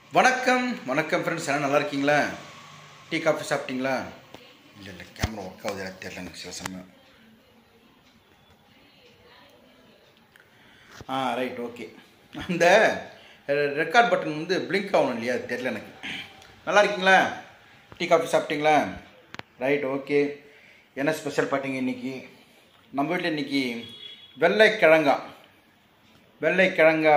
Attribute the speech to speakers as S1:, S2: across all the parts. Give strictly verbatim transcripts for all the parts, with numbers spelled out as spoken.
S1: வணக்கம் வணக்கம் ஃப்ரெண்ட்ஸ், எல்லாம் நல்லா இருக்கீங்களா? டீ காஃபி சாப்பிட்டீங்களா? இல்லை இல்லை கேமரா ஒர்க் ஆகுது எனக்கு தெரியல, எனக்கு சில சமயம். Ah right, okay. அந்த ரெக்கார்ட் பட்டன் வந்து பிளிங்க் ஆகணும் இல்லையா, அது தெரியல எனக்கு. நல்லா இருக்கீங்களா? டீ காஃபி சாப்பிட்டீங்களா? Right, okay. என்ன ஸ்பெஷல் பார்த்தீங்க இன்றைக்கி? நம்ம வீட்டில் இன்றைக்கி வெள்ளைக்கிழங்கா வெள்ளைக்கிழங்கா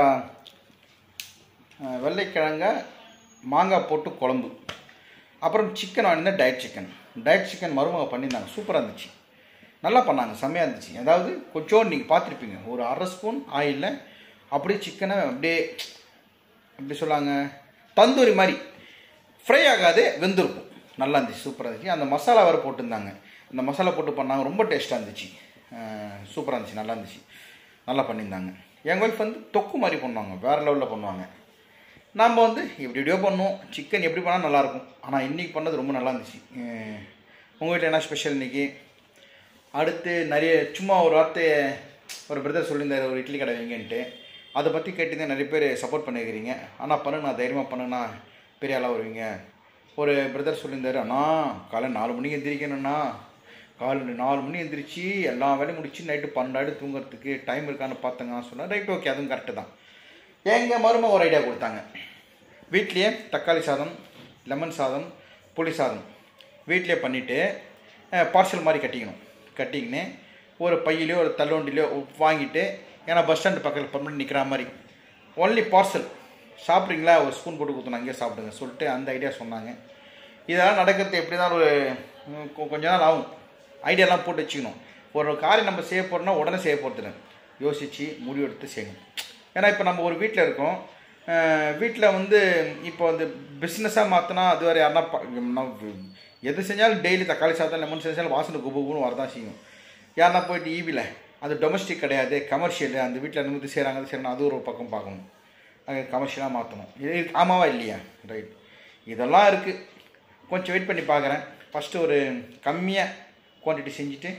S1: வெள்ளைக்கிழங்கா மாங்காய் போட்டு குழம்பு, அப்புறம் சிக்கன் வாங்கினா டயட் சிக்கன் டயட் சிக்கன் மருமக பண்ணியிருந்தாங்க. சூப்பராக இருந்துச்சு, நல்லா பண்ணாங்க, செம்மையாக இருந்துச்சு. அதாவது கொஞ்சம் நீங்கள் பார்த்துருப்பீங்க, ஒரு அரை ஸ்பூன் ஆயிலில் அப்படியே சிக்கனை அப்படியே எப்படி சொல்லாங்க, தந்தூரி மாதிரி ஃப்ரை ஆகாது, வெந்திருக்கும். நல்லா இருந்துச்சு, சூப்பராக இருந்துச்சு. அந்த மசாலா வேறு போட்டிருந்தாங்க, அந்த மசாலா போட்டு பண்ணாங்க, ரொம்ப டேஸ்ட்டாக இருந்துச்சு, சூப்பராக இருந்துச்சு, நல்லா இருந்துச்சு, நல்லா பண்ணியிருந்தாங்க. எங்கள் ஒய்ஃப் வந்து தொக்கு மாதிரி பண்ணுவாங்க, வேறு லெவலில் பண்ணுவாங்க. நம்ம வந்து இப்படி இப்படியோ பண்ணுவோம், சிக்கன் எப்படி பண்ணால் நல்லாயிருக்கும். ஆனால் இன்றைக்கி பண்ணது ரொம்ப நல்லா இருந்துச்சு. உங்கள் வீட்டில் என்ன ஸ்பெஷல் இன்றைக்கி? அடுத்து நிறைய சும்மா ஒரு வார்த்தை ஒரு பிரதர் சொல்லியிருந்தார், ஒரு இட்லி கடை வைங்கன்ட்டு. அதை பற்றி கேட்டு நிறைய பேர் சப்போர்ட் பண்ணியிருக்கிறீங்க. ஆனால் பண்ணுங்கண்ணா, தைரியமாக பண்ணுங்கண்ணா, பெரிய ஆளாக வருவீங்க. ஒரு பிரதர் சொல்லியிருந்தார், அண்ணா காலை நாலு மணிக்கு எந்திரிக்கணும்ண்ணா, காலை நாலு மணி எந்திரிச்சு எல்லா வேலையும் முடிச்சு நைட்டு பன்னெண்டாயிரம் தூங்குறதுக்கு டைம் இருக்கான்னு பார்த்தங்க சொன்னேன். ரைட், ஓகே, அதுவும் கரெக்டு தான். எங்கள் மருமக ஒரு ஐடியா கொடுத்தாங்க. வீட்லேயே தக்காளி சாதம், லெமன் சாதம், புளி சாதம் வீட்டிலே பண்ணிவிட்டு பார்சல் மாதிரி கட்டிக்கணும். கட்டிக்கின்னு ஒரு பையிலையோ ஒரு தள்ளுவண்டிலையோ வாங்கிட்டு, ஏன்னா பஸ் ஸ்டாண்டு பக்கத்தில் பர்மனெண்ட் நிற்கிற மாதிரி ஒன்லி பார்சல் சாப்பிட்றீங்களா, ஒரு ஸ்பூன் போட்டு கொடுத்தோம், அங்கேயே சாப்பிடுங்க சொல்லிட்டு அந்த ஐடியா சொன்னாங்க. இதெல்லாம் நடக்கிறது எப்படி தான் ஒரு கொஞ்ச நாள் ஆகும். ஐடியாலாம் போட்டு வச்சுக்கணும். ஒரு காரியம் நம்ம செய்ய போகிறோம்னா உடனே செய்ய போகிறது, யோசித்து முடிவு எடுத்து செய்யணும். ஏன்னா இப்போ நம்ம ஒரு வீட்டில் இருக்கோம், வீட்டில் வந்து இப்போ வந்து பிஸ்னஸாக மாற்றினா அது வேறு யாருன்னா எது செஞ்சாலும் டெய்லி தக்காளி சாதம் லெமன் செஞ்சாலும் வாசனை குபுகுன்னு வரதான் செய்யும். யாருன்னா போயிட்டு ஈவியில் அது டொமஸ்டிக் கிடையாது, கமர்ஷியல், அந்த வீட்டில் நிமித்து செய்கிறாங்க, அது செய்யணும், அது ஒரு பக்கம் பார்க்கணும், அது கமர்ஷியலாக மாற்றணும். இது ஆமாவா இல்லையா? ரைட், இதெல்லாம் இருக்குது. கொஞ்சம் வெயிட் பண்ணி பார்க்குறேன். ஃபஸ்ட்டு ஒரு கம்மியாக குவான்டிட்டி செஞ்சுட்டு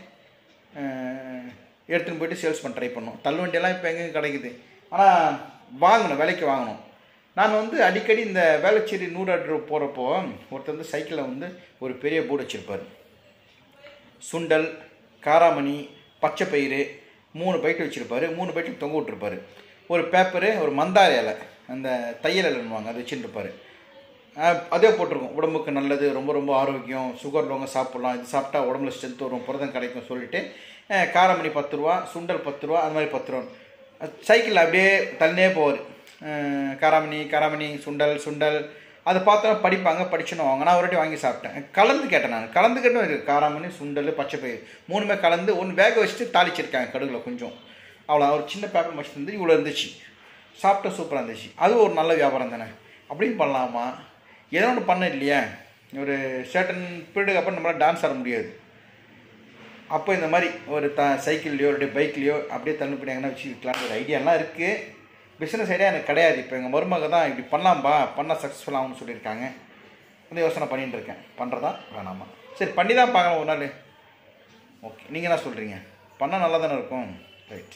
S1: எடுத்துன்னு போய்ட்டு சேல்ஸ் பண்ண ட்ரை பண்ணணும். தள்ளுவண்டியெல்லாம் இப்போ எங்கே கிடைக்குது, ஆனால் வாங்கணும், விலைக்கு வாங்கணும். நான் வந்து அடிக்கடி இந்த வேளச்சேரி நூறு அடி போகிறப்போ ஒருத்தர் வந்து சைக்கிளில் வந்து ஒரு பெரிய போர்டு வச்சுருப்பார். சுண்டல், காராமணி, பச்சை பயிறு மூணு பைட்டு வச்சுருப்பார். மூணு பைட்டு தொங்க விட்டுருப்பார். ஒரு பேப்பரு, ஒரு மந்தார இலை, அந்த தையல் இலைன்னுவாங்க, அது வச்சுருப்பார். அதே போட்டிருக்கோம், உடம்புக்கு நல்லது, ரொம்ப ரொம்ப ஆரோக்கியம், சுகர் உள்ளவங்க சாப்பிட்லாம், இது சாப்பிட்டா உடம்புல ஸ்ட்ரென்த் வரும், புரதம் கிடைக்கும் சொல்லிவிட்டு காராமணி பத்து ரூபா, சுண்டல் பத்து ரூபா, அது மாதிரி பத்து ரூபா சைக்கிளில் அப்படியே தள்ளினே போவார். காராமணி காராமணி சுண்டல் சுண்டல் அதை பார்த்தா படிப்பாங்க, படிச்சுன்னு வாங்க. நான் ஒரு வாட்டி வாங்கி சாப்பிட்டேன், கலந்து கேட்டேன். நான் கலந்து கேட்டும் இருக்குது, காராமணி சுண்டல் பச்சை பயிர் மூணுமே கலந்து ஒன்று வேக வச்சுட்டு தாளிச்சிருக்காங்க கடுகில் கொஞ்சம், அவ்வளோ ஒரு சின்ன பேப்பர் மச்சு இருந்து இவ்வளோ இருந்துச்சு. சாப்பிட்டா சூப்பராக இருந்துச்சு. அதுவும் ஒரு நல்ல வியாபாரம் தானே, அப்படின்னு பண்ணலாமா? ஏதோ ஒன்று பண்ண இல்லையா? ஒரு சர்டன் பீரியடுக்கு அப்புறம் நம்மளால் டான்ஸ் ஆட முடியாது. அப்போ இந்த மாதிரி ஒரு த சைக்கிள்லையோ ஒரு பைக்லேயோ அப்படியே தள்ளு பண்ணியாங்கன்னா வச்சு விற்கலான்னு ஒரு ஐடியாலாம் இருக்குது. பிஸ்னஸ் ஐடியா எனக்கு கிடையாது. இப்போ எங்கள் மருமக தான் இப்படி பண்ணலாம்பா, பண்ணால் சக்ஸஸ்ஃபுல் ஆகும்னு சொல்லியிருக்காங்க. வந்து யோசனை பண்ணிகிட்டு இருக்கேன், பண்ணுறதா வேணாமா? சரி, பண்ணி தான் பார்க்கலாம் ஒரு நாள். ஓகே, நீங்கள் என்ன சொல்கிறீங்க? பண்ணால் நல்லா தானே இருக்கும். ரைட்,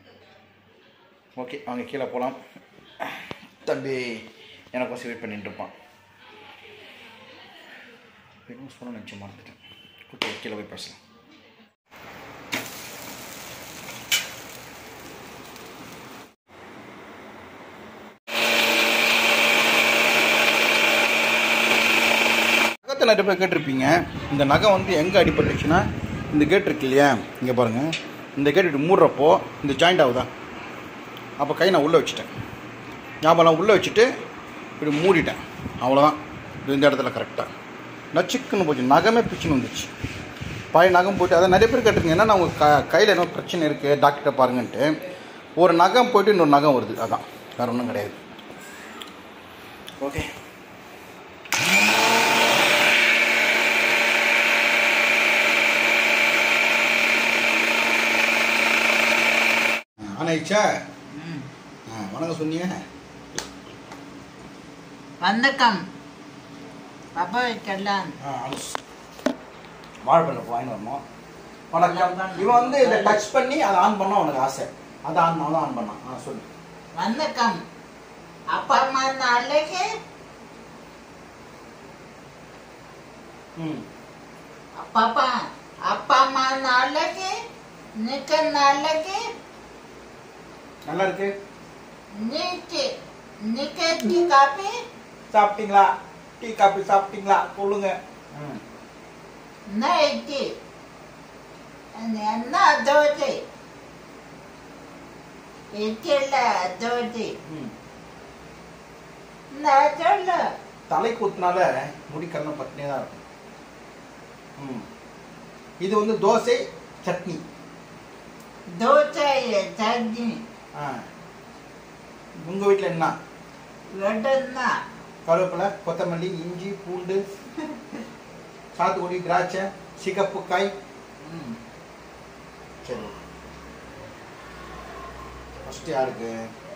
S1: ஓகே, அவங்க கீழே போகலாம். தம்பி எனக்கோசம் வெயிட் பண்ணிட்டு இருப்பான். என்ன சொன்ன நினச்சி மறந்துட்டேன். ஓகே, கீழே போய் பேசலாம். நகத்தை நிறைய பேர் கேட்டிருப்பீங்க. இந்த நகை வந்து எங்கே அடிபட்டுச்சுன்னா, இந்த கேட் இருக்கு இல்லையா, இங்கே பாருங்கள், இந்த கேட் இப்படி மூடுறப்போ இந்த ஜாயிண்ட் ஆகுதா, அப்போ கை நான் உள்ளே வச்சுட்டேன். ஞாபகம் உள்ளே வச்சுட்டு இப்படி மூடிட்டேன், அவ்வளோதான். இந்த இடத்துல கரெக்டாக நச்சுக்குன்னு போச்சு, நகமே பிச்சுன்னு வந்துச்சு. பழைய நகம் போய்ட்டு அதை நிறைய பேர் கேட்டிருக்கீங்க, ஏன்னா அவங்க க கையில் என்ன பிரச்சனை இருக்குது டாக்டர்கிட்ட பாருங்கன்ட்டு. ஒரு நகம் போய்ட்டு இன்னொரு நகம் வருது, அதான், வேறு ஒன்றும் கிடையாது. ஓகே, ஆனாயிச்சா? ஆ, வணக்கம் சொன்னீங்க.
S2: வணக்கம் பாப்பா, வைக்கலாம்.
S1: வாழைப்பழம் வாங்கி வரணும். வணக்கம். இவன் வந்து இதை டச் பண்ணி அதை ஆன் பண்ண உனக்கு ஆசை, அதை ஆன் பண்ண ஆன் பண்ணான். ஆ சொல்லு.
S2: வணக்கம். அப்பா அம்மா நாளைக்கு
S1: ம்
S2: பாப்பா அப்பா அம்மா நாளைக்கு நிக்க நாளைக்கு
S1: நல்லா இருக்கு.
S2: நீக்கு நிக்க டீ காபி
S1: சாப்பிட்டீங்களா? டீ காபி சாப்பிட்டீங்களா சொல்லுங்க. ம்
S2: நைட்டி என்ன தோசை இட்ல தோசை
S1: ம்
S2: நான் சொல்லு
S1: தலை குத்துனால முடி கண்ணம் பட்டினே தான் இருக்கும். ம் இது வந்து தோசை சட்னி.
S2: தோசை சட்னி.
S1: ஆ உங்க வீட்டில் என்ன?
S2: லட்டுன்னா
S1: கருவேப்பிலை, கொத்தமல்லி, இஞ்சி, பூண்டு, சாத்துக்குடி, திராட்சை, சிகப்பு காய். ம் சரி ஃபஸ்ட்டு யாருக்கு?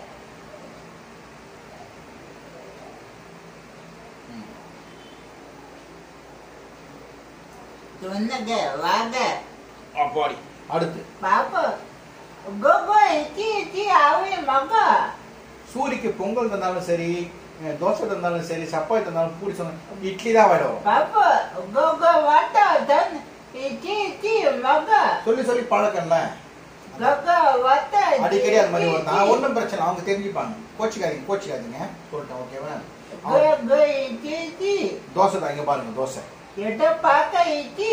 S2: சொன்னங்க வாங்க
S1: அப்பாடி. அடுத்து
S2: பாப்பா கோகோ இட்லி இட்லி ஆவே மகா
S1: சூரிக்கு பொங்கல் தந்தாலும் சரி, தோசை தந்தாலும் சரி, சப்பாத்தி தந்தாலும் பூரி சொன்ன இட்லி தான் வாயிட வரும்.
S2: பாப்பா கோகோ வாட்டா தன் இட்லி இட்லி மகா
S1: சொல்லி சொல்லி பழக்கம்ல,
S2: கோகோ வாட்டா
S1: அடிக்கடி அது மாதிரி வரும். நான் ஒன்றும் பிரச்சனை, அவங்க தெரிஞ்சுப்பாங்க. கோச்சிக்காதீங்க கோச்சிக்காதீங்க சொல்லிட்டேன். ஓகேவா?
S2: கோகோ இட்லி இட்லி
S1: தோசை தான் இங்கே பாருங்க. தோசை
S2: எட்ட பார்க்க இட்லி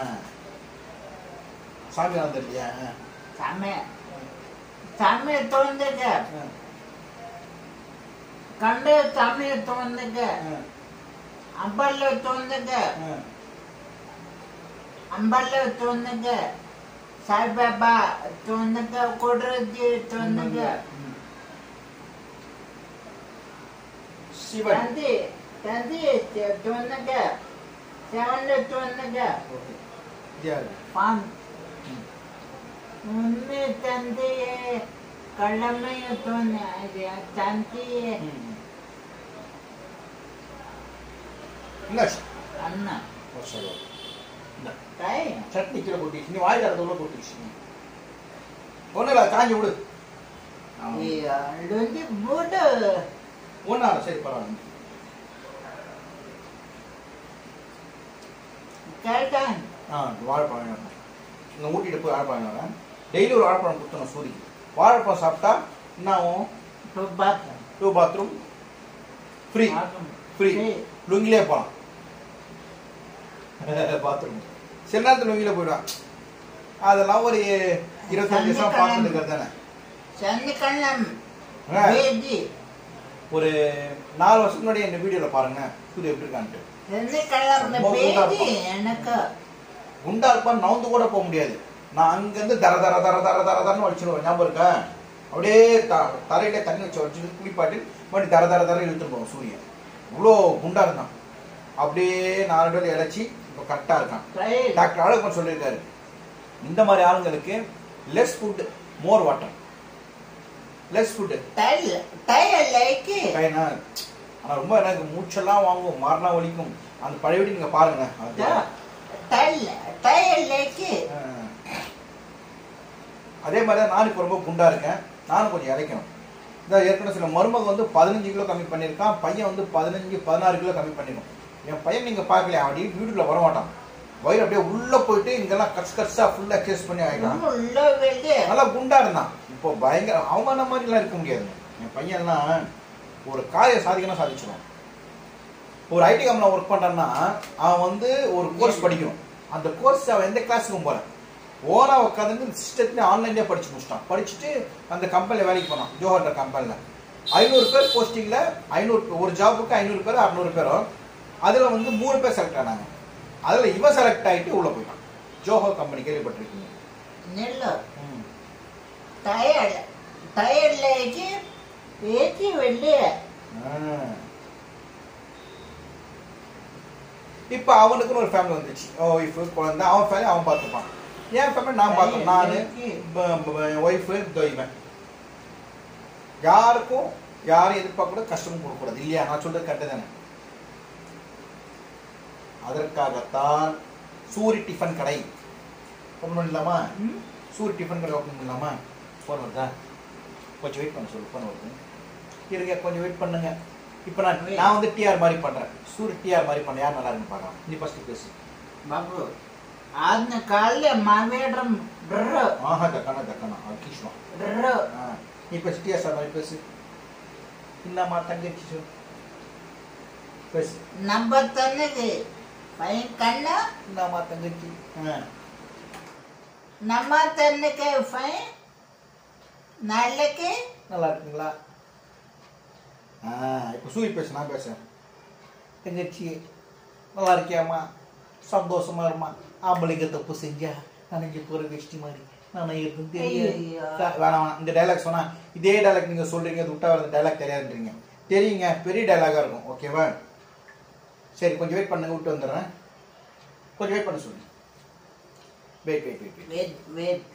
S1: சாமி வந்துருக்கியா?
S2: சாமி சாமி தோந்துங்க கண்ட சாமி தோந்துங்க அம்பல்ல தோந்துங்க அம்பல்ல தோந்துங்க சாய்பாபா தோந்துங்க கொடுறது தோந்துங்க
S1: சிவன்
S2: தந்தி தந்தி தோந்துங்க செவன்ல தோந்துங்க பாம் உண்மை தந்தையே கடமையை தோணு தந்தையே அண்ணா
S1: சட்னி கீழே கொட்டிச்சு. நீ வாயில் இடத்துல கொட்டிச்சு. ஒன்றும் இல்லை, காஞ்சி விடு.
S2: மூடு
S1: ஒன்றா சரி பரவாயில்ல.
S2: கேட்டான்
S1: ஆ வாழைப்பழம் வேணும். இங்கே ஊட்டிட்டு போய் வாழைப்பழம் வரேன். டெய்லி ஒரு வாழைப்பழம் கொடுத்தணும் சூரி. வாழைப்பழம் சாப்பிட்டா என்ன ஆகும்? டூ பாத்ரூம் ஃப்ரீ ஃப்ரீ லுங்கிலே போகலாம். பாத்ரூம் சில நேரத்தில் லுங்கில போயிடுவான். அதெல்லாம் ஒரு இருபத்தஞ்சு வருஷம் பார்த்துட்டு இருக்கிறது தானே. ஒரு நாலு வருஷத்துக்கு முன்னாடி இந்த வீடியோவில் பாருங்க சூரிய எப்படி இருக்கான்ட்டு.
S2: எனக்கு
S1: குண்டா இருப்பான்னு நவுந்து கூட போக முடியாது. நான் அங்கேருந்து தர தர தர தர தர தரன்னு வச்சுருவேன். ஞாபகம் இருக்கா? அப்படியே த தரையிலே தண்ணி வச்சு வச்சு குளிப்பாட்டி மறுபடி தர தர தர இழுத்துட்டு போவோம். சூரியன் இவ்வளோ குண்டா இருந்தான். அப்படியே நாலு பேர் இழைச்சி இப்போ கரெக்டாக இருக்கான். டாக்டர் ஆளுக்கு சொல்லியிருக்காரு, இந்த மாதிரி ஆளுங்களுக்கு less food more water. Less food ஆனால் ரொம்ப எனக்கு மூச்செல்லாம் வாங்கும், மாறினா வலிக்கும். அந்த பழைய வீடு நீங்கள் பாருங்க. அதே மாதிரி தான் நானும் இப்போ ரொம்ப குண்டா இருக்கேன். நானும் கொஞ்சம் இழைக்கணும். இந்த ஏற்கனவே சில மருமக வந்து பதினஞ்சு கிலோ கம்மி பண்ணியிருக்கான். பையன் வந்து பதினஞ்சு பதினாறு கிலோ கம்மி பண்ணிடும். என் பையன் நீங்கள் பார்க்கல, அப்படி வீட்டுக்குள்ள வர மாட்டான். வயிறு அப்படியே உள்ள போயிட்டு இங்கெல்லாம் கட்ஸ் கட்ஸா ஃபுல்லா எக்ஸசைஸ் பண்ணி ஆகிட்டான். நல்லா குண்டா இருந்தான். இப்போ பயங்கர அவங்க அந்த மாதிரிலாம் இருக்க முடியாது. என் பையன்லாம் ஒரு காயை சாதிக்கணும் சாதிச்சிடும். ஒரு ஐடி கம்பெனியில் ஒர்க் பண்ணுறான்னா அவன் வந்து ஒரு கோர்ஸ் படிக்கணும். அந்த கோர்ஸ் அவன் எந்த கிளாஸுக்கும் போகல, ஓனா உட்காந்து சிஸ்டத்துலேயே ஆன்லைன்லேயே படிச்சு முடிச்சிட்டான். படிச்சுட்டு அந்த கம்பெனியில் வேலைக்கு போனான். ஜோஹர்ன்ற கம்பெனியில் ஐநூறு பேர் போஸ்டிங்கில் ஐநூறு ஒரு ஜாபுக்கு ஐநூறு பேர் அறுநூறு பேரும். அதில் வந்து மூணு பேர் செலக்ட் ஆனாங்க. அதில் இவன் செலக்ட் ஆகிட்டு உள்ளே போயிட்டான். ஜோஹர் கம்பெனி கேள்விப்பட்டிருக்கீங்க?
S2: நெல்லு டயர்ட் டயர்ட்லேக்கு ஏற்றி வெளியே.
S1: இப்போ அவனுக்குன்னு ஒரு ஃபேமிலி வந்துச்சு. ஒய்ஃபு குழந்தை, அவன் ஃபேமிலி அவன் பார்த்துப்பான். என் ஃபேமிலி நான் பார்த்தேன். நான் ஒய்ஃபு தொய்வேன். யாருக்கும் யாரும் எதிர்பார்க்க கூட கஷ்டமும் கொடுக்கக்கூடாது இல்லையா? நான் சொல்றது கரெக்டு தானே? அதற்காகத்தான் சூரி டிஃபன் கடை ஓப்பன் பண்ணலாமா? சூரி டிஃபன் கடை ஓப்பன் பண்ணலாமா? ஃபோன் வருதா? கொஞ்சம் வெயிட் பண்ண சொல்லு. ஃபோன் வருது. இருங்க கொஞ்சம் வெயிட் பண்ணுங்க. இப்போ நான் நான் வந்து டிஆர் மாதிரி பண்ணுறேன், சூரிய டிஆர் மாதிரி பண்ண யார் நல்லா இருக்குன்னு பார்க்கலாம். நீ ஃபஸ்ட்டு பேசு.
S2: బాబు ఆజ్ఞ కాళ్ళే మావేయడం డ్ర
S1: ஆஹா தக்கானா தக்கானா அக்கிஷ்மா.
S2: డ్ర
S1: ஆ நீ இப்போ டிஆர் சார் மாதிரி பேசு. என்னம்மா தங்கச்சி சொல் பேசு.
S2: నంబర్ తన్నది పై కన్న
S1: என்னம்மா தங்கச்சி. ஆ
S2: నమ్మ తన్నకే పై నాళ్ళకి
S1: நல்லா இருக்குங்களா? ஆ இப்போ சூரி பேசு, நான் பேசுகிறேன். தங்கச்சி நல்லா இருக்கியாம்மா, சந்தோஷமா இருமா, ஆம்பளைங்க தப்பு செஞ்சா நனைஞ்சு போகிற வேஷ்டி மாதிரி நான் இருக்கும் தெரியும். வேணாம் வேணாம், இந்த டைலாக் சொன்னால் இதே டைலாக் நீங்கள் சொல்கிறீங்க, அது விட்டா வர டைலாக் தெரியாதுன்றீங்க. தெரியுங்க, பெரிய டைலாகாக இருக்கும். ஓகேவா? சரி கொஞ்சம் வெயிட் பண்ணுங்க, விட்டு வந்துடுறேன். கொஞ்சம் வெயிட் பண்ண சொல்லு. Wait wait wait
S2: wait wait